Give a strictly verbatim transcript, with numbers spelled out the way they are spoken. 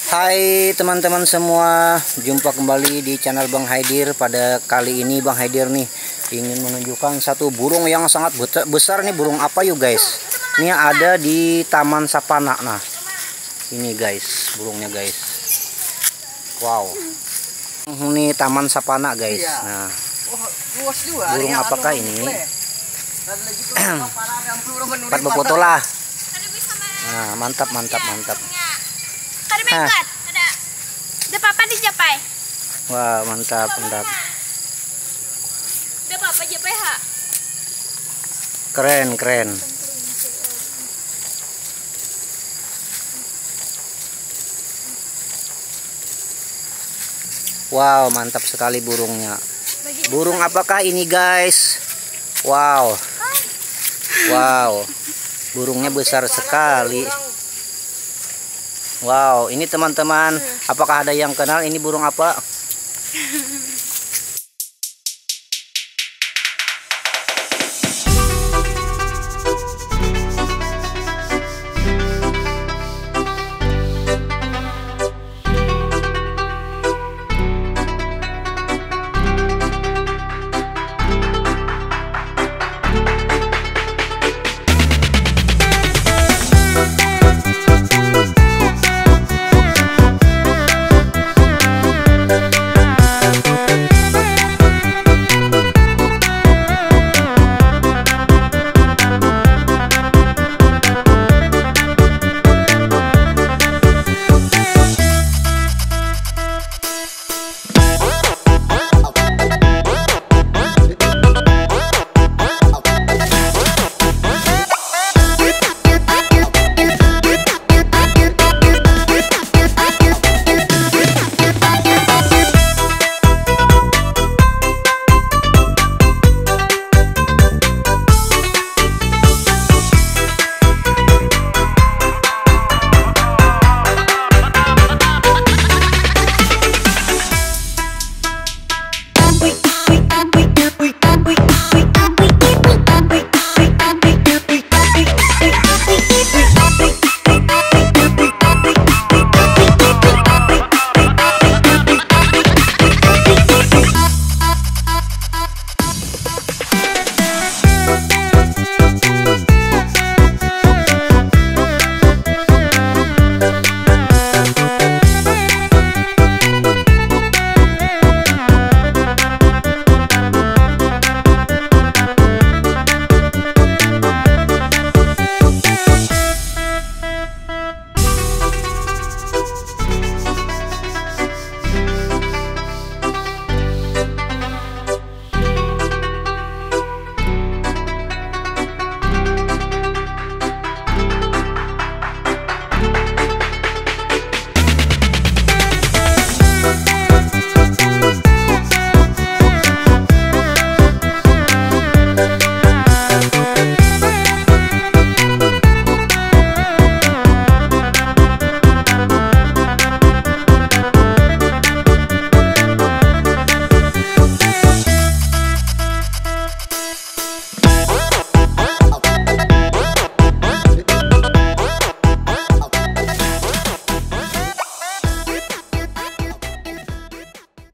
Hai teman-teman semua, jumpa kembali di channel Bang Haidir. Pada kali ini Bang Haidir nih ingin menunjukkan satu burung yang sangat besar nih. Burung apa yuk guys? Ini ada di Taman Sapana. Nah, ini guys, burungnya guys. Wow. Ini Taman Sapana guys. Nah, burung apakah ini? Empat foto lah. Nah, mantap mantap mantap. Ada ada. Ada papa di Japai. Wah, mantap mantap. Ada papa Japai ha. Keren keren. Wow, mantap sekali burungnya. Burung apakah ini guys? Wow. Wow. Burungnya besar sekali. Wow, ini teman-teman, apakah ada yang kenal ini burung apa?